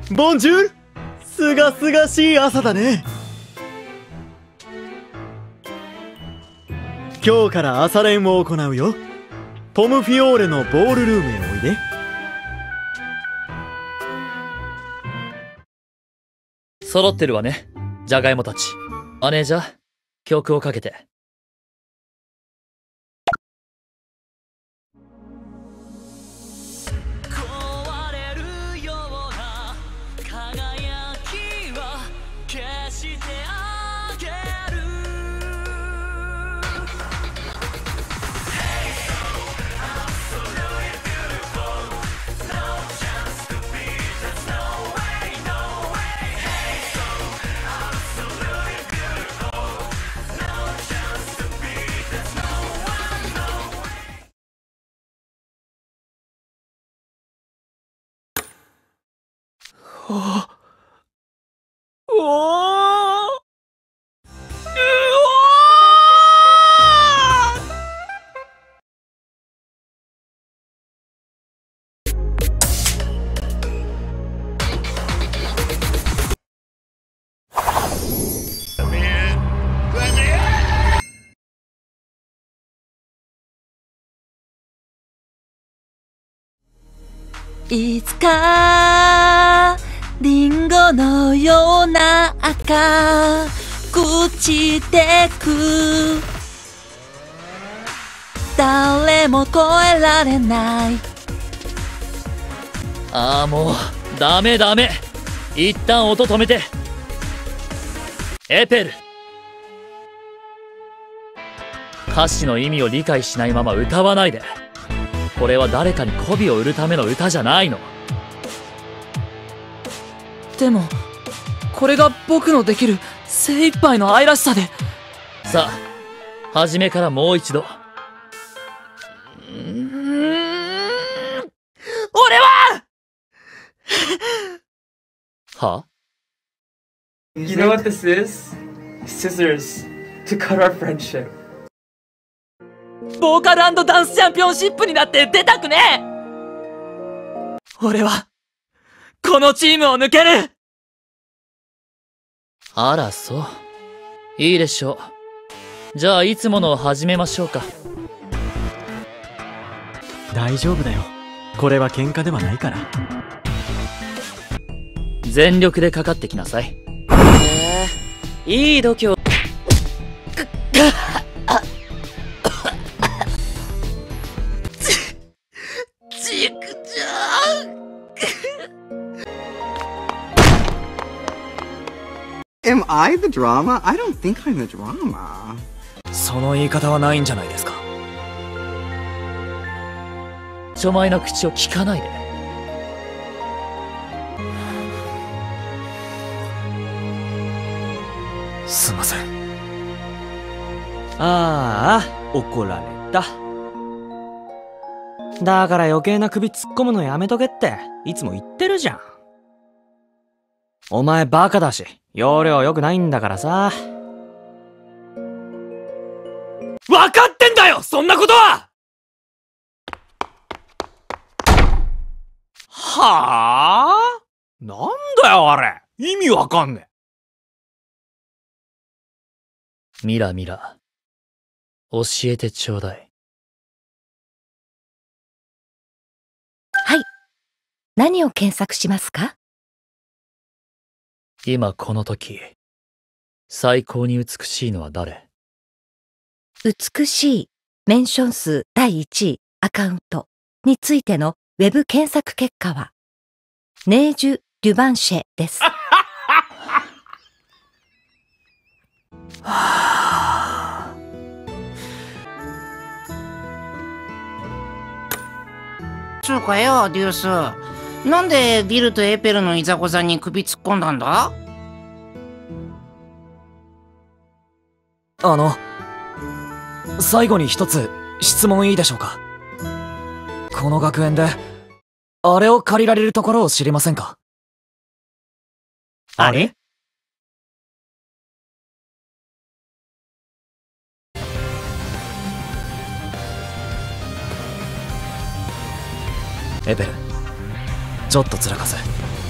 ボンジュール。すがすがしい朝だね。今日から朝練を行うよ。ポムフィオーレのボールルームへおいで。 揃ってるわね、ジャガイモたち。マネージャー、曲をかけて。 いつかリンゴのような赤朽ちてく、誰も越えられない。 ああ、もうダメダメ、一旦音止めて。エペル、歌詞の意味を理解しないまま歌わないで。これは誰かに媚びを売るための歌じゃないの。 でもこれが僕のできる精一杯の愛らしさで。 さあ、初めからもう一度。 俺はは？ You know what this is? Scissors to cut our friendship. ボーカル&ダンスチャンピオンシップになって出たくねえ。俺はこのチームを抜ける。 あら、そう。いいでしょう。じゃあいつものを始めましょうか。 大丈夫だよ。これは喧嘩ではないから。 全力でかかってきなさい。 いい度胸。 Am I the drama? I don't think I'm the drama. その言い方はないんじゃないですか。 ちょまいな口を聞かないで。 すいません。ああ、怒られた。だから余計な首突っ込むのやめとけっていつも言ってるじゃん。お前バカだし容量良くないんだからさ。分かってんだよ、そんなことは。はあ？なんだよあれ、意味わかんねえ。 ミラミラ、教えてちょうだい。 はい。何を検索しますか？ 今この時、最高に美しいのは誰？ 美しいメンション数第1位アカウントについてのウェブ検索結果は、ネージュ・デュバンシェです。 つうかよ、デュース。なんでビルとエペルのいざこざに首突っ込んだんだ？ 最後に一つ質問いいでしょうか。この学園であれを借りられるところを知りませんか？ あれ？ エペル、ちょっとずらかせ。